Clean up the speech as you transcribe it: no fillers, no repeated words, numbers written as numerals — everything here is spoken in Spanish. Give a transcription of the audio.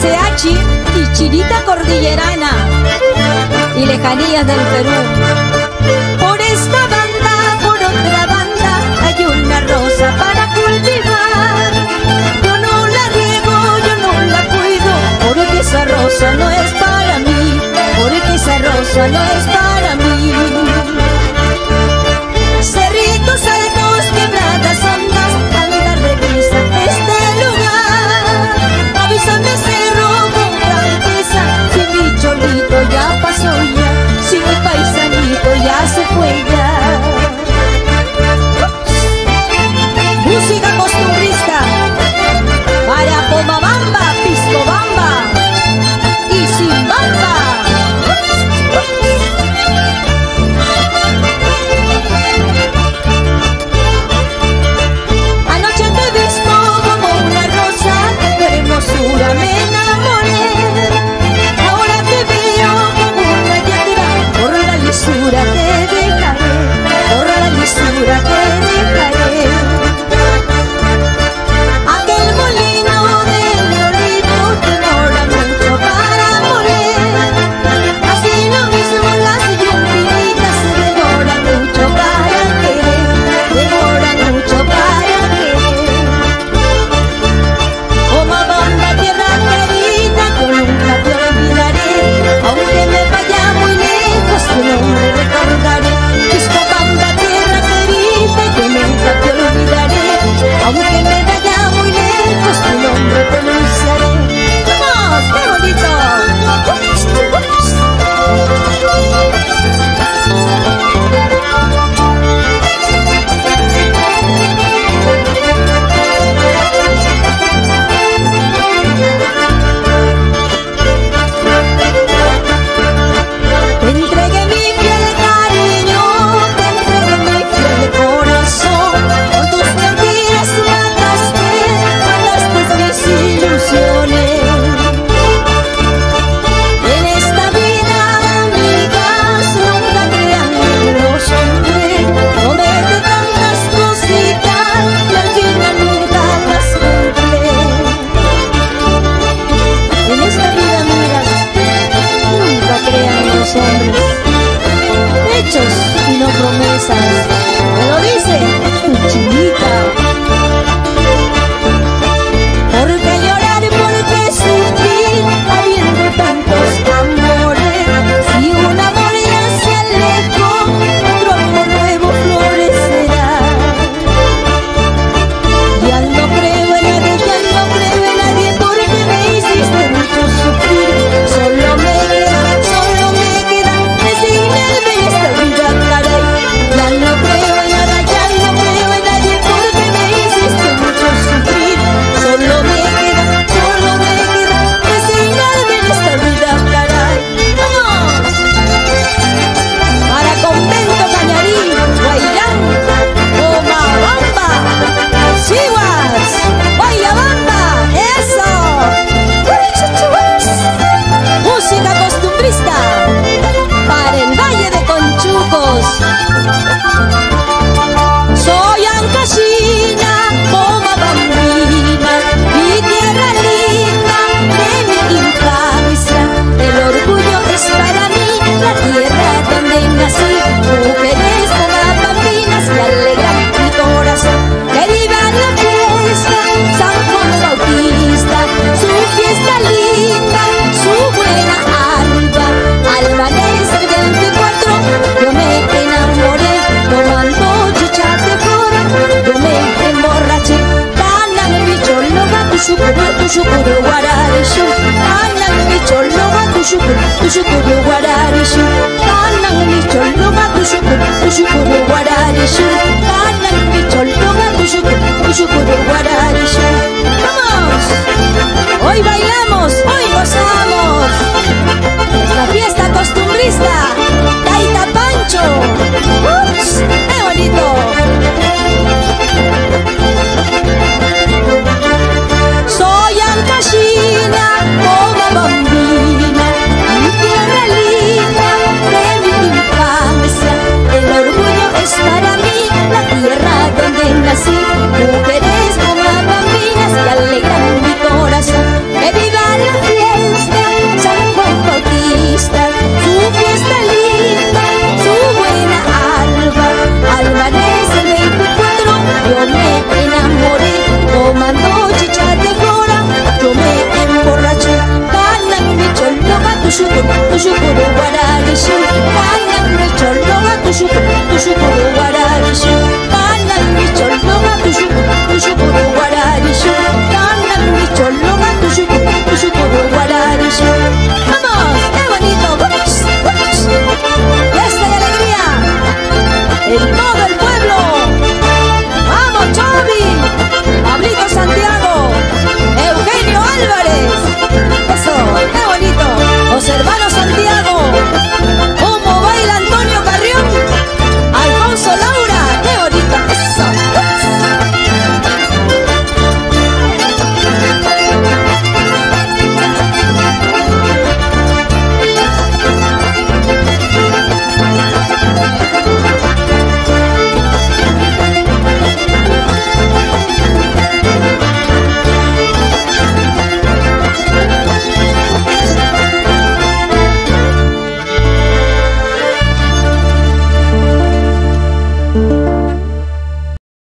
SH y Chinita Cordillerana y lejanías del Perú. Por esta banda, por otra banda, hay una rosa para cultivar. Yo no la riego, yo no la cuido, porque esa rosa no es para mí, porque esa rosa no es para mí. Cerritos altos, quebradas hondas, anda reprisa este lugar. Avísame cerro con franqueza, si mi cholito ya pasó ya, si mi paisanito ya se fue ya. Música costumbrista para Pomabamba, Piscobamba y Zimbamba. Anoche te he visto como una rosa, de tu hermosura me enamoré. Ahora te veo como una yatra, por la lisura te dejaré, por la lisura te dejaré. Aquel molino del Lorito demora mucho para moler, así lo mismo las yumpinitas demoran mucho para querer, demoran mucho para querer. Pomabamba, tierra querida, yo nunca te olvidaré, aunque me vaya muy lejos tu nombre recordaré. Piscobamba, tierra querida, yo nunca te olvidaré, aunque me vaya muy lejos tu nombre pronunciaré. ¡Vamos! ¡Qué bonito! Te entregué mi fiel cariño, te entregué mi fiel corazón. Con tus mentiras mataste mis ilusiones. En esta vida, amigas, nunca crean en los hombres, promete tantas cositas y al final nunca las cumple. En esta vida, amigas, nunca crean en los hombres, hechos y no promesas. Me lo dice tu Chinita. ¿Por qué llorar? ¿Por qué sufrir habiendo tantos amores? Si un amor ya se alejó, otro amor nuevo florecerá. Ya no creo en nadie, ya no creo en nadie, porque me hiciste mucho sufrir. Solo me queda resignarme en esta vida, caray. Ya no creo en nada, ya no creo en nadie, porque me hiciste mucho sufrir. Solo me queda resignarme en esta vida, caray. ¡Vamos! Para Convento Cañarí, Guayrán, Pomabamba, Chihuas, Guayabamba, ¡eso! Música costumbrista para el Valle de Conchucos. Soy Ancashina, Pomabambina, mi tierra linda de mi infancia. El orgullo es para mí la tierra donde nací. Mujeres pomabambinas que alegran mi corazón. Que viva la fiesta, San Juan Bautista, su fiesta linda, su buena alba. Albanés del 24, yo me enamoré, tomando chicha de flora, yo me emborraché. Tanan mi cholo va tushukuru guararishu, tanan mi cholo va tushukuru guararishu, tanan mi cholo va tushukuru guararishu, tanan mi cholo va tushukuru guararishu. ¡Vamos! Hoy bailamos.